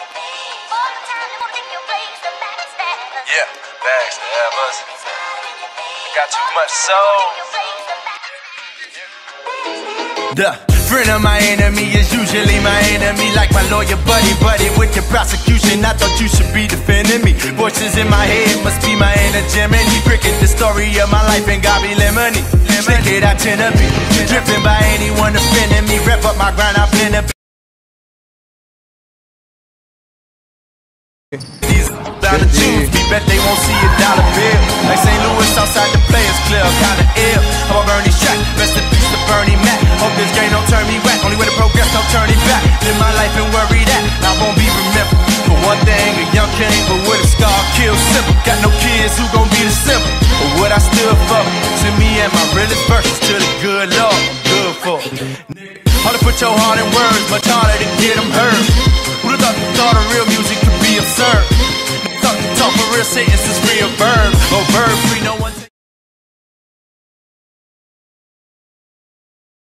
Yeah, backstabbers. Got too much soul. The friend of my enemy is usually my enemy. Like my lawyer buddy with the prosecution. I thought you should be defending me. Voices in my head must be my inner Gemini. Cricket, the story of my life and got me lemony. Stick it, I tend to be driven by anyone offending me. Rep up my grind, I blend up. These down to choose me, bet they won't see a dollar bill. Like St. Louis outside the Players Club, kinda ill. I'ma burn these tracks, rest in peace to Bernie Mac. Hope this game don't turn me whack, only way to progress, don't turn it back. Live my life and worry that I won't be remembered for one thing, a young king, but with a scar killed simple. Got no kids, who gon' be the simple? But what I stood for, to me and my realest verses, to the good Lord, I'm good for. All to put your heart in words, much harder to get them heard.